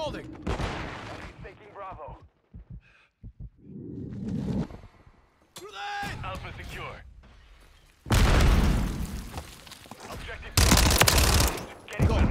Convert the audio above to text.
holding. Taking Bravo. Grenade! Alpha secure. Objective. Getting